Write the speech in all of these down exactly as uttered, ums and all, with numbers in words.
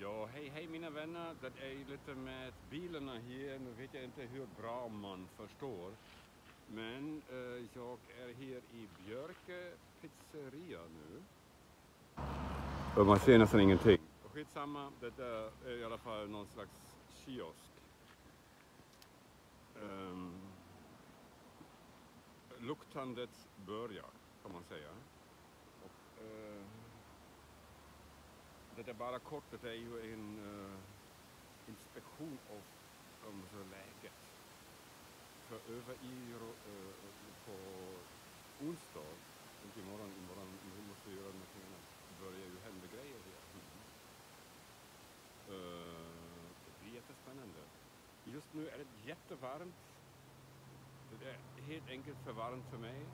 Ja, hej hej mina vänner. Det är ju lite med bilarna här. Nu vet jag inte hur bra man förstår. Men eh, jag är här i Björke pizzeria nu. Och man ser nästan ingenting. Skitsamma, det är i alla fall någon slags kiosk. Um, luktandet börjar, kan man säga. Och, uh, det är bara kort, det är ju en uh, inspektion av um, läget. För över i, uh, på onsdag, inte imorgon, imorgon, vi måste göra någonting annat. Det börjar ju hända grejer här. Mm. Uh, det blir jättespännande. Just nu är det jättevarmt. Det är helt enkelt för varmt för mig.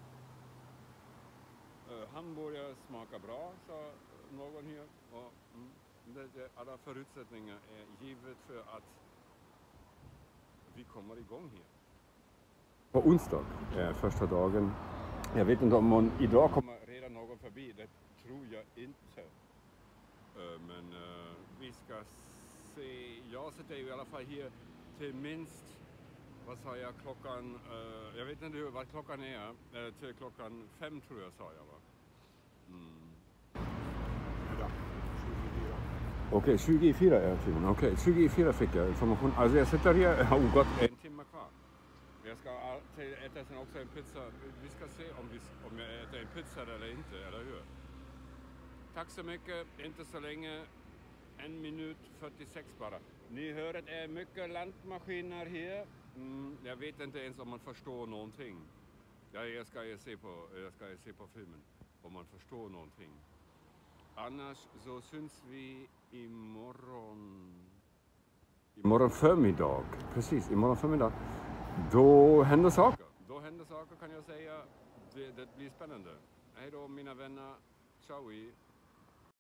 Uh, hamburgare smakar bra, sa någon här. Och, mm, det, det, alla förutsättningar är givet för att vi kommer igång här. På onsdag är första dagen. Jag vet inte om man idag kommer redan någon förbi. Det tror jag inte. Uh, men uh, vi ska se. Jag sitter ju i alla fall här till minst. Vad sa jag, klockan, uh, jag vet inte vad klockan är, uh, till klockan fem tror jag sa jag va? Mm. Ja. Okej, okay, tjugo i fyra är tiden, okej, okay, tjugo i fyra fick jag information, alltså jag sitter här, jag har gått en timme kvar. Jag ska äta sen också en pizza, vi ska se om, vi, om jag äter en pizza eller inte, eller hur? Tack så mycket, inte så länge, en minut fyrtiosex bara. Ni hör att det är mycket lantmaskiner här. Mm, jag vet inte ens om man förstår någonting. Ja, jag ska ju se på, jag ska ju se på filmen om man förstår någonting. Annars så syns vi imorgon. Imorgon förmiddag. Precis, imorgon förmiddag. Då händer saker. Då händer saker kan jag säga. Det, det blir spännande. Hej då mina vänner. Ciao.